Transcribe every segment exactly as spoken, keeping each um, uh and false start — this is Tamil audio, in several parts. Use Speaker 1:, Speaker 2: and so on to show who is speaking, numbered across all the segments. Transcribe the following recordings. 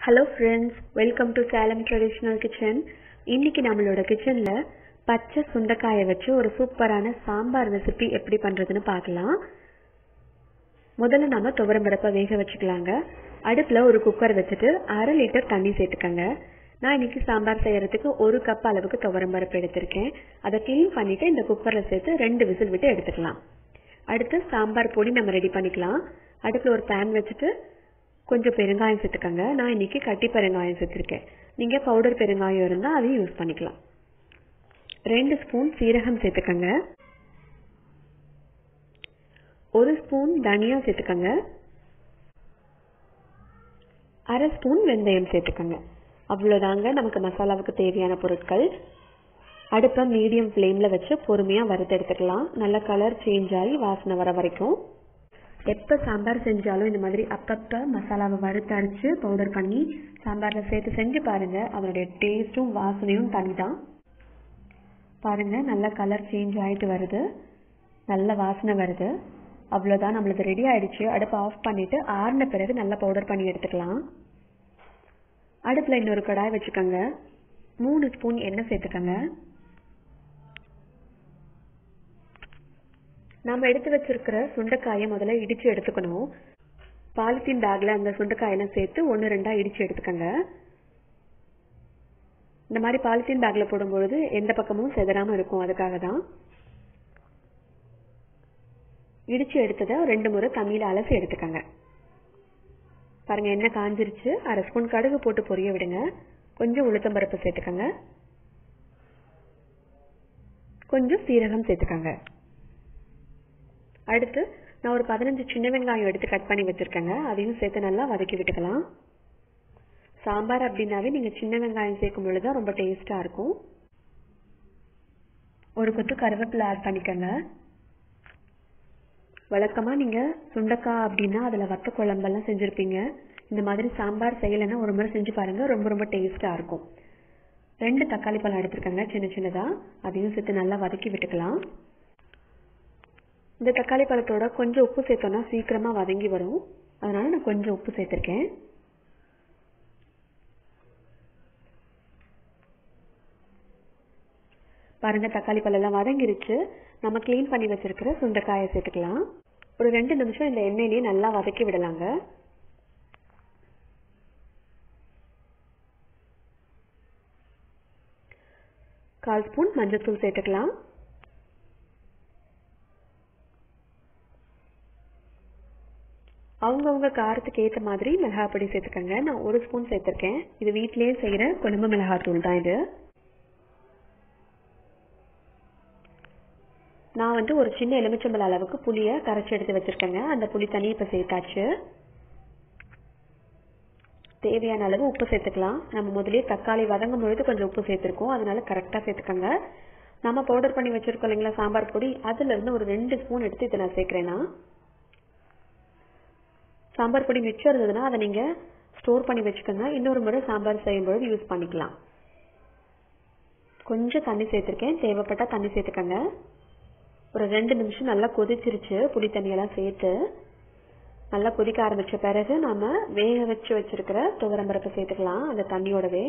Speaker 1: Hello friends, welcome to Salem Traditional Kitchen. இன்னைக்கு நம்மளோட கிச்சன்ல பச்சை சுண்டைக்காயை வச்சு ஒரு சூப்பரான சாம்பார் ரெசிபி எப்படி பண்றதுன்னு பார்க்கலாம். முதல்ல நாம துவரம்பருப்பை வேக வச்சுக்கலாங்க. அடுப்புல ஒரு குக்கர் வச்சுட்டு அரை லிட்டர் தண்ணி சேர்த்துக்கங்க. நான் இன்னைக்கு சாம்பார் செய்யறதுக்கு ஒரு கப் அளவுக்கு துவரம்பருப்பு எடுத்திருக்கேன். அதை க்ளீன் பண்ணிட்டு இந்த குக்கர்ல சேர்த்து ரெண்டு விசில் விட்டு எடுத்துக்கலாம். அடுத்து சாம்பார் பொடி நம்ம ரெடி பண்ணிக்கலாம். அடுப்புல ஒரு பேன் வச்சுட்டு கொஞ்சம் பெருங்காயம் சேர்த்துக்கங்க. நான் இன்னைக்கு கட்டி பெருங்காயம் சேர்த்துருக்கேன். நீங்க பவுடர் பெருங்காயம் இருந்தா அதையும் யூஸ் பண்ணிக்கலாம். ரெண்டு ஸ்பூன் சீரகம் சேர்த்துக்கங்க. ஒரு ஸ்பூன் தனியா சேர்த்துக்கங்க. அரை ஸ்பூன் வெந்தயம் சேர்த்துக்கங்க. அவ்வளவுதாங்க நமக்கு மசாலாவுக்கு தேவையான பொருட்கள். அடுப்பை மீடியம் ஃப்ளேம்ல வச்சு பொறுமையா வறுத்து எடுத்துக்கலாம். நல்ல கலர் சேஞ்ச் ஆகி வாசனை வர வரைக்கும். எப்போ சாம்பார் செஞ்சாலும் இந்த மாதிரி அப்பப்போ மசாலாவை வறுத்து அரைச்சு பவுடர் பண்ணி சாம்பாரில் சேர்த்து செஞ்சு பாருங்க. அதனுடைய டேஸ்ட்டும் வாசனையும் தனி தான். பாருங்க நல்ல கலர் சேஞ்ச் ஆகிட்டு வருது, நல்ல வாசனை வருது. அவ்வளோதான், நம்மளுக்கு ரெடி ஆயிடுச்சு. அடுப்பை ஆஃப் பண்ணிட்டு ஆறின பிறகு நல்லா பவுடர் பண்ணி எடுத்துக்கலாம். அடுப்பில் இன்னொரு கடாய் வச்சுக்கோங்க. மூணு ஸ்பூன் எண்ணெய் சேர்த்துக்கோங்க. நாம எடுத்து வச்சிருக்கிற சுண்டைக்காயை முதல்ல இடிச்சு எடுத்துக்கணும். பாலித்தீன் பேக்ல அந்த சுண்டைக்காயெல்லாம் சேர்த்து ஒன்று ரெண்டா இடிச்சு எடுத்துக்கங்க. இந்த மாதிரி பாலித்தீன் பேக்ல போடும்பொழுது எந்த பக்கமும் செதறாம இருக்கும், அதுக்காக தான். இடிச்சு எடுத்ததை ரெண்டு முறை தண்ணியில அலசி எடுத்துக்கங்க. பாருங்க எண்ணெய் காஞ்சிருச்சு. அரை ஸ்பூன் கடுகு போட்டு பொரிய விடுங்க. கொஞ்சம் உளுத்தம்பருப்பு சேர்த்துக்கங்க. கொஞ்சம் சீரகம் சேர்த்துக்கங்க. அடுத்து நான் ஒரு பதினஞ்சு சின்ன வெங்காயம் எடுத்து கட் பண்ணி வச்சிருக்கேங்க. அதையும் சேர்த்து நல்லா வதக்கி விட்டுக்கலாம். சாம்பார் அப்படின்னாவே நீங்க சின்ன வெங்காயம் சேர்க்கும் பொழுதுதான் ரொம்ப டேஸ்டா இருக்கும். ஒரு கொத்து கருவேப்பிலை ஆட் பண்ணிக்கங்க. வழக்கமா நீங்க சுண்டைக்காய் அப்படின்னா அதுல வத்த குழம்பெல்லாம் செஞ்சிருப்பீங்க. இந்த மாதிரி சாம்பார் செய்யலைன்னா ஒரு முறை செஞ்சு பாருங்க, ரொம்ப ரொம்ப டேஸ்டா இருக்கும். ரெண்டு தக்காளி பழம் எடுத்துருக்கங்க சின்ன சின்னதா. அதையும் சேர்த்து நல்லா வதக்கி விட்டுக்கலாம். இந்த தக்காளி பழத்தோட கொஞ்சம் உப்பு சேர்த்தோம்னா சீக்கிரமா வதங்கி வரும், அதனால நான் கொஞ்சம் உப்பு சேர்த்திருக்கேன். பாருங்க தக்காளி பழம் எல்லாம் வதங்கிருச்சு. நம்ம கிளீன் பண்ணி வச்சிருக்கிற சுண்டைக்காயை சேர்த்துக்கலாம். ஒரு ரெண்டு நிமிஷம் இந்த எண்ணெயிலேயே நல்லா வதக்கி விடலாங்க. கால் ஸ்பூன் மஞ்சள்தூள் சேர்த்துக்கலாம். அவங்கவுங்க காரத்துக்கு ஏற்ற மாதிரி மிளகாய் பொடி சேர்த்துக்கங்க. நான் ஒரு ஸ்பூன் சேர்த்திருக்கேன். இது வீட்டிலேயே செய்யற குழம்பு மிளகாய் தூள் தான் இது. நான் வந்து ஒரு சின்ன எலுமிச்சம்பழ அளவுக்கு புளியை கரைச்சி எடுத்து வச்சிருக்கேங்க. அந்த புளி தண்ணி இப்ப சேர்த்தாச்சு. தேவையான அளவு உப்பு சேர்த்துக்கலாம். நம்ம முதலே தக்காளி வதங்கும் பொழுது கொஞ்சம் உப்பு சேர்த்திருக்கோம், அதனால கரெக்டா சேர்த்துக்கங்க. நம்ம பவுடர் பண்ணி வச்சிருக்கோம் இல்லைங்களா சாம்பார் பொடி, அதுல இருந்து ஒரு ரெண்டு ஸ்பூன் எடுத்து இதை நான் சேர்க்கிறேன்னா. சாம்பார் பொடி மிச்சம் இருந்ததுன்னா அதை நீங்க ஸ்டோர் பண்ணி வச்சுக்கோங்க. இன்னொரு முறை சாம்பார் செய்யும்போது யூஸ் பண்ணிக்கலாம். கொஞ்சம் தண்ணி சேர்த்திருக்கேன், தேவைப்பட்டா தண்ணி சேர்த்துக்கங்க. ஒரு ரெண்டு நிமிஷம் நல்லா கொதிச்சிருச்சு. புளி தண்ணியெல்லாம் சேர்த்து நல்லா கொதிக்க ஆரம்பிச்ச பிறகு நாம வேக வச்சு வச்சிருக்கிற துவரம்பருப்பை சேர்த்துக்கலாம் அந்த தண்ணியோடவே.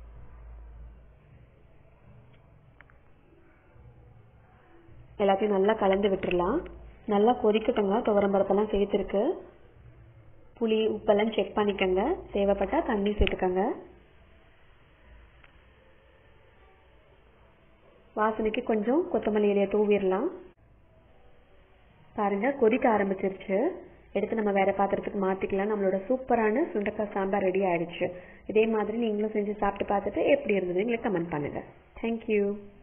Speaker 1: எல்லாத்தையும் நல்லா கலந்து விட்டுடலாம். நல்லா கொதிக்கட்டுங்க. துவரம்பருப்பெல்லாம் சேர்த்துருக்கு. புளி உப்பெல்லாம் செக் பண்ணிக்கங்க. தேவைப்பட்டா தண்ணி சேர்த்துக்கங்க. வாசனைக்கு கொஞ்சம் கொத்தமல்லி இலையை தூவிடலாம். பாருங்க கொதிக்க ஆரம்பிச்சிருச்சு. எடுத்து நம்ம வேற பாத்திரத்துக்கு மாத்திக்கலாம். நம்மளோட சூப்பரான சுண்டைக்காய் சாம்பார் ரெடி ஆயிடுச்சு. இதே மாதிரி நீங்களும் செஞ்சு சாப்பிட்டு பார்த்துட்டு எப்படி இருந்தது எங்களுக்கு கமெண்ட் பண்ணுங்க. தேங்க்யூ.